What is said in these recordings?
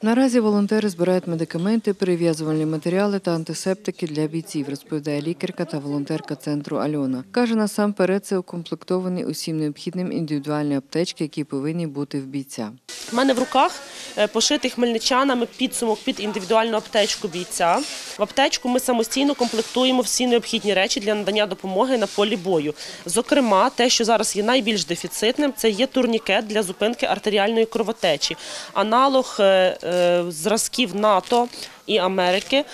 Наразі волонтери збирають медикаменти, перев'язувальні матеріали та антисептики для бійців, розповідає лікарка та волонтерка центру Альона. Каже, насамперед це укомплектовані усім необхідним індивідуальні аптечки, які повинні бути в бійця. У мене в руках пошитий хмельничанами підсумок під індивідуальну аптечку бійця. В аптечку ми самостійно комплектуємо всі необхідні речі для надання допомоги на полі бою. Зокрема, те, що зараз є найбільш дефіцитним, це є турнікет для зупинки артеріальної кровотечі. Аналог зразків НАТО і Америки.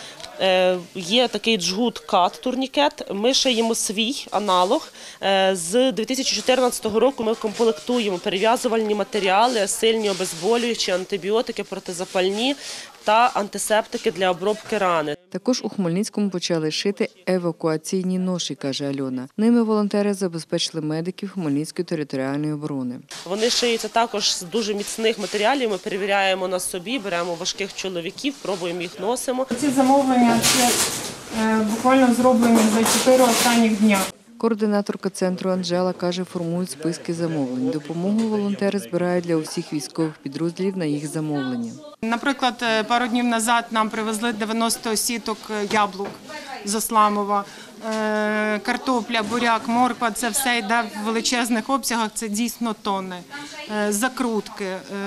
Є такий джгут КАТ-турнікет, ми шиємо свій аналог. З 2014 року ми комплектуємо перев'язувальні матеріали, сильні обезболюючі, антибіотики, протизапальні та антисептики для обробки рани. Також у Хмельницькому почали шити евакуаційні ноші, каже Альона. Ними волонтери забезпечили медиків Хмельницької територіальної оборони. Вони шиються також з дуже міцних матеріалів, ми перевіряємо на собі, беремо важких чоловіків, пробуємо їх, носимо. Ці замовлення це буквально зроблені за 4 останніх дня. Координаторка центру Анжела каже, формують списки замовлень. Допомогу волонтери збирають для усіх військових підрозділів на їх замовлення. Наприклад, пару днів назад нам привезли 90 сіток яблук з Осламова. Картопля, буряк, морква – це все йде в величезних обсягах, це дійсно тонни. Закрутки,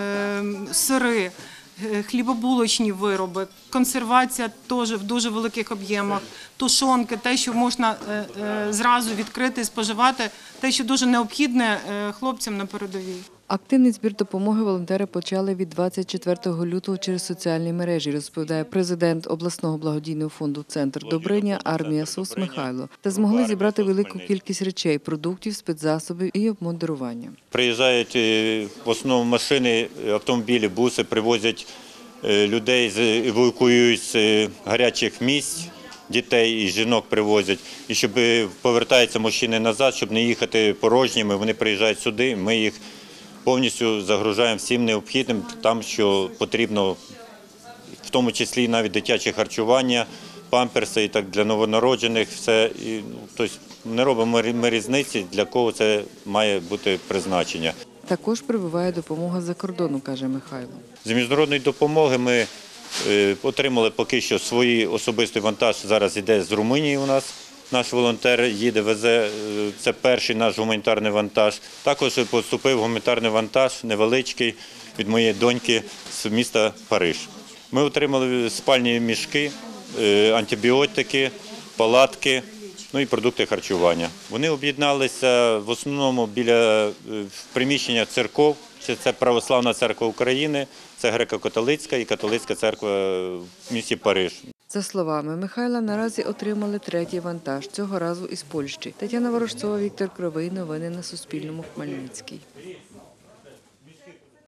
сири, хлібобулочні вироби, консервація теж в дуже великих об'ємах, тушонки, те, що можна зразу відкрити і споживати, те, що дуже необхідне хлопцям на передовій. Активний збір допомоги волонтери почали від 24 лютого через соціальні мережі, розповідає президент обласного благодійного фонду «Центр Добриня» Армія СОС Михайло. Та змогли зібрати велику кількість речей, продуктів, спецзасобів і обмундирування. Приїжджають в основному машини, автомобілі, буси, привозять людей, евакуюють з гарячих місць. Дітей і жінок привозять, і щоб повертаються мужчини назад, щоб не їхати порожніми, вони приїжджають сюди, ми їх повністю загружаємо всім необхідним, там, що потрібно, в тому числі навіть дитяче харчування, памперси і так для новонароджених, все. Тобто не робимо ми різниці, для кого це має бути призначення. Також прибуває допомога з-за кордону, каже Михайло. З міжнародної допомоги ми отримали поки що свій особистий вантаж, зараз йде з Румунії у нас. Наш волонтер їде, везе, це перший наш гуманітарний вантаж. Також поступив гуманітарний вантаж невеличкий від моєї доньки з міста Париж. Ми отримали спальні мішки, антибіотики, палатки, ну і продукти харчування. Вони об'єдналися в основному біля приміщення церков. Це Православна церква України, це Греко-католицька і католицька церква в місті Париж. За словами Михайла, наразі отримали третій вантаж, цього разу із Польщі. Тетяна Ворожцова, Віктор Кривий. Новини на Суспільному. Хмельницький.